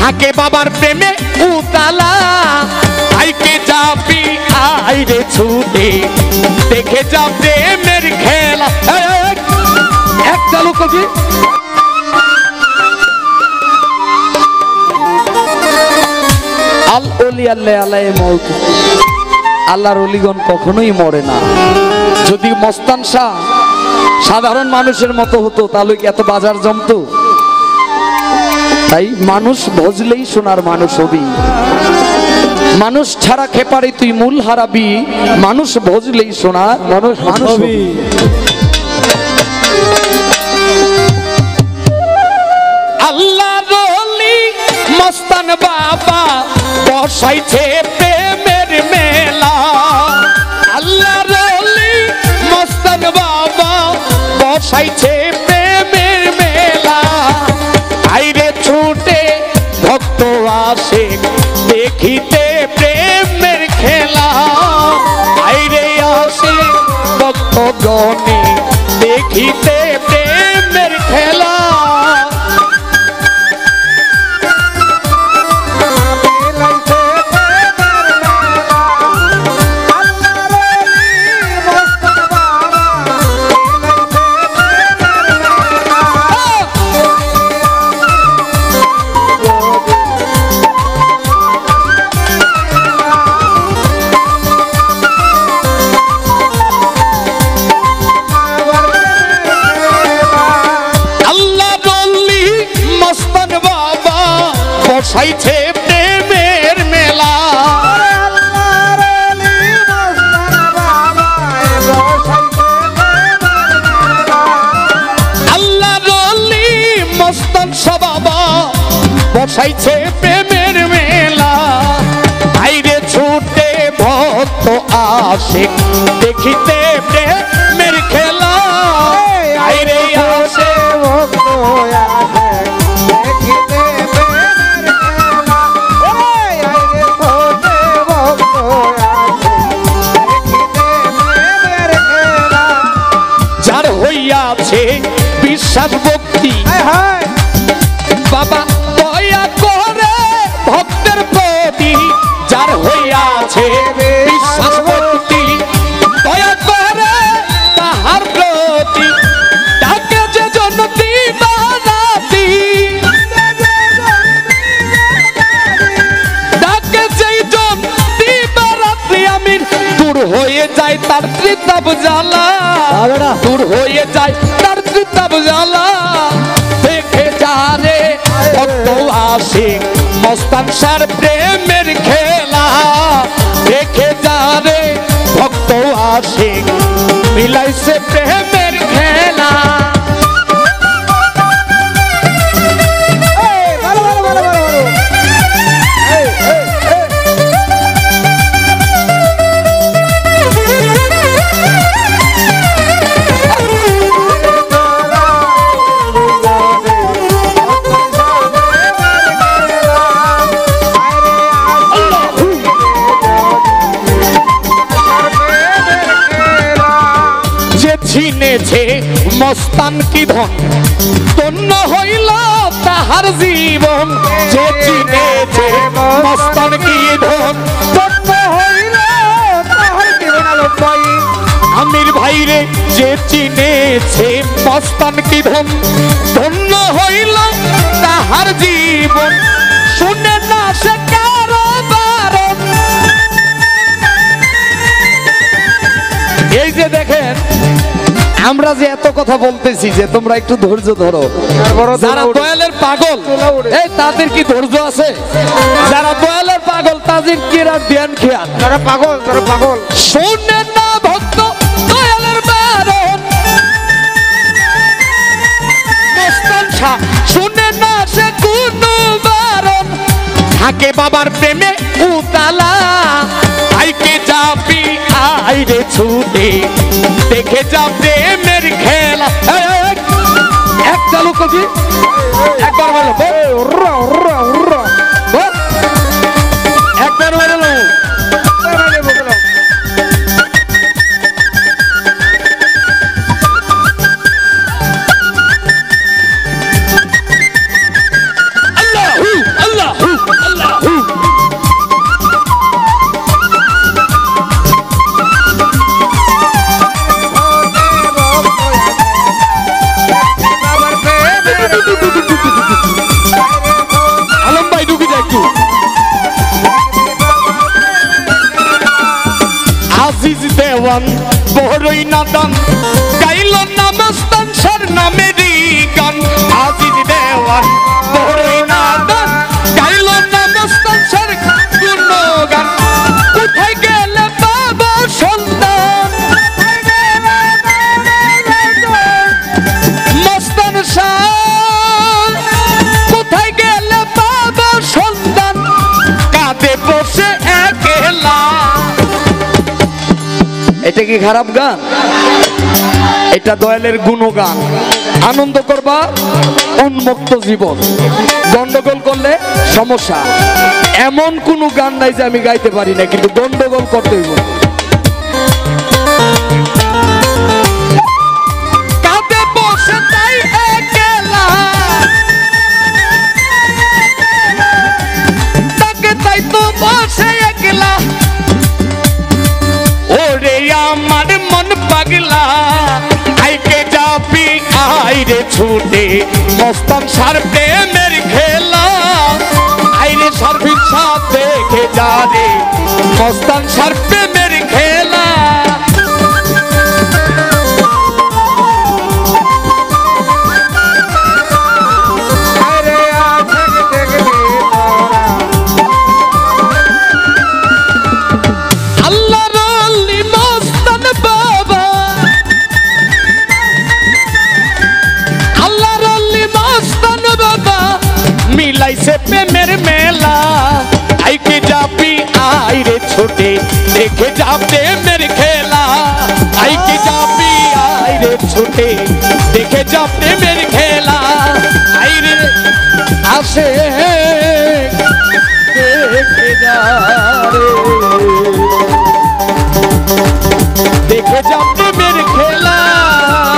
থাকে বাবার প্রেমে উতালা আইকে যাবি আইরে ছুটে দেখে যা প্রেমের খেলা এক চালু কবি আল ওলি আল্লাহ আলাই মওত আল্লাহর ওলিগণ কখনোই মরে না। যদি মস্তান শাহ সাধারণ মানুষের মতো হতো তাহলে কি এত বাজার জমতো? তাই মানুষ ভজলেই সোনার মানুষ হবি, মানুষ ছাড়া খেপারে তুই মূল হারাবি, মানুষ ভজলেই সোনার মানুষ হবি। আল্লাহর ওলি মস্তান বাবা বসাইছে প্রেমের মেলা, আল্লাহর ওলি মস্তান বাবা বসাইছে প্রেমের মেলা, আইরে ছুটে ভক্ত আসে দেখিতে প্রেমের খেলা, আইরে আসে ভক্ত গণে দেখিতে প্রেমের খেলা। বসাইছে প্রেমের মেলা, আল্লাহর ওলি মস্তান শাহ বাবা বসাইছে প্রেমের মেলা, বাইরে ছুটে ভক্ত আসে দেখিতে প্রেমের খেলা, বাইরে আসে ভক্ত আছে বিশ্বাস ভক্তি বাবা দয়া করে ভক্তের প্রতি, যার হইয়াছে বিশ্বাস ভক্তি দয়া করে তাহার প্রতি, ডাকে যে জনতি বানাতি, ডাকে যেই জনতি বানাতি আমির দূর হয়ে যায় তার ত্রিতাপ জ্বালা, দূর হয়ে যায় তার ত্রিতাপ জ্বালা, দেখে যারে ভক্ত আসে মস্তান শাহর প্রেমের খেলা, দেখে যারে ভক্ত আসে মিলাইছে প্রেমের খেলা। চিনেছে মস্তান কি ধন ধন্য হইল তাহার জীবন, যে চিনেছে মস্তান কি ধন ধন্য হইল তাহার জীবন। আমির ভাইরে যে চিনেছে মস্তান কি ধন ধন্য হইল তাহার জীবন, শুনে না সে কারো বারণ। এই যে দেখেন আমরা যে এত কথা বলতেছি যে তোমরা একটু ধৈর্য ধরো, যারা দয়ালের পাগল এই তাদের কি ধৈর্য আছে? যারা দয়ালের পাগল তাদের কি ধ্যান খেয়াল, যারা পাগল তারা পাগল শুনে না ভক্ত দয়ালের বারণ, মস্তান শাহ শুনে না সে কোনো বারণ, থাকে বাবার প্রেমে উতালা আইকে যাবি আইরে ছুটে দেখে যা প্রেমের খেলা। এক চালু কবি একবার বলো একবার বলো আল্লাহু আল্লাহু আজিজ দেওয়ান বড়ই নাদান গাইল না মস্তান সার নামেরই গান আজিজ দেওয়ান বড়ই নাদান গাইল না মস্তান সার গুণগান কোথায় গেলে বাবা সন্তান মস্তান সার কোথায় গেলে বাবা সন্তান কাঁদে বসে একলা। এটা কি খারাপ গান? এটা দয়ালের গুণগান। আনন্দ করবা, উন্মুক্ত জীবন। গন্ডগোল করলে সমস্যা। এমন কোন গান নাই যে আমি গাইতে পারি না, কিন্তু গন্ডগোল করতে হইব। কাঁদে বসে তাই একলা, তাকে তাই তো বসে একলা। ওরে আমার মন পাগলা আইকে যাবি আইরে ছুটে মস্তান সার প্রেমের খেলা আইরে সার্ভিস সাথে দেখে যা রে মস্তান সার প্রেমের খেলা। মিলাইছে প্রেমের মেলা আইকে যাবি আইরে ছোটে দেখে যা প্রেমের খেলা আইকে যাবি আইরে ছোটে দেখে যা প্রেমের খেলা আইরে আসে দেখে যা রে দেখে যা প্রেমের খেলা।